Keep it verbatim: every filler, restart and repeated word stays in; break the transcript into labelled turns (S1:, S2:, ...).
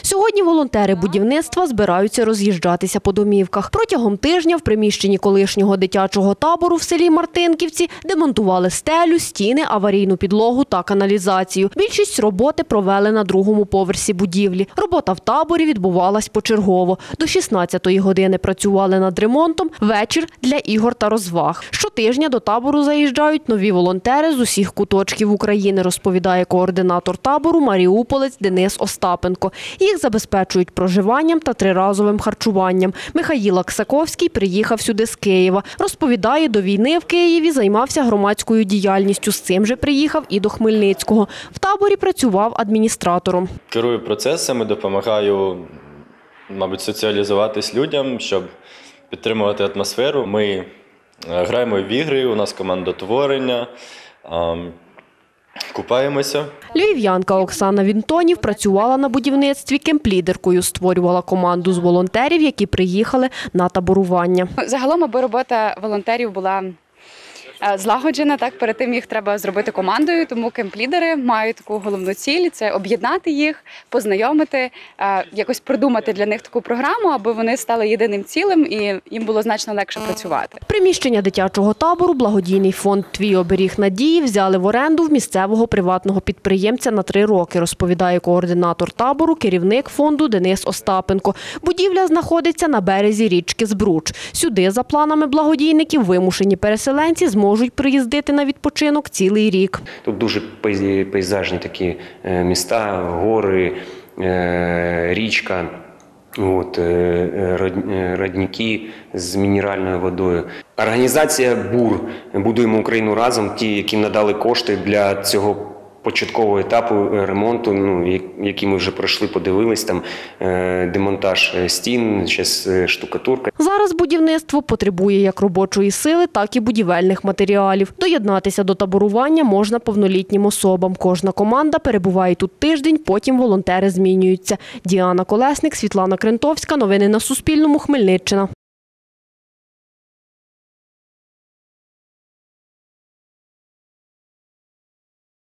S1: Сьогодні волонтери будівництва збираються роз'їжджатися по домівках. Протягом тижня в приміщенні колишнього дитячого табору в селі Мартинківці демонтували стелю, стіни, аварійну підлогу та каналізацію. Більшість роботи провели на другому поверсі будівлі. Робота в таборі відбувалась почергово. До шістнадцятої години працювали над ремонтом, вечір – для ігор та розваг. Щотижня до табору заїжджають нові волонтери з усіх куточків України, розповідає координатор табору маріуполець Денис Остапенко. Їх забезпечують проживанням та триразовим харчуванням. Михаїл Аксаковський приїхав сюди з Києва. Розповідає, до війни в Києві займався громадською діяльністю. З цим же приїхав і до Хмельницького. В таборі працював адміністратором.
S2: Керую процесами, допомагаю, мабуть, соціалізуватись людям, щоб підтримувати атмосферу. Ми граємо в ігри, у нас командотворення, купаємося.
S1: Львів'янка Оксана Вінтонів працювала на будівництві кемплідеркою, створювала команду з волонтерів, які приїхали на таборування.
S3: Загалом, аби робота волонтерів була злагоджена, так, перед тим їх треба зробити командою, тому кемплідери мають таку головну ціль – це об'єднати їх, познайомити, якось придумати для них таку програму, аби вони стали єдиним цілим і їм було значно легше працювати.
S1: Приміщення дитячого табору благодійний фонд «Твій оберіг надії» взяли в оренду в місцевого приватного підприємця на три роки, розповідає координатор табору, керівник фонду Денис Остапенко. Будівля знаходиться на березі річки Збруч. Сюди, за планами благодійників, вимушені переселенці зможуть можуть приїздити на відпочинок цілий рік.
S4: Тут дуже пейзажні такі міста, гори, річка, от, родники з мінеральною водою. Організація БУР «Будуємо Україну разом», ті, які надали кошти для цього початкового етапу ремонту, ну, який ми вже пройшли, подивились, там демонтаж стін, зараз штукатурка.
S1: Зараз будівництво потребує як робочої сили, так і будівельних матеріалів. Доєднатися до таборування можна повнолітнім особам. Кожна команда перебуває тут тиждень, потім волонтери змінюються. Діана Колесник, Світлана Крентовська. Новини на Суспільному. Хмельниччина.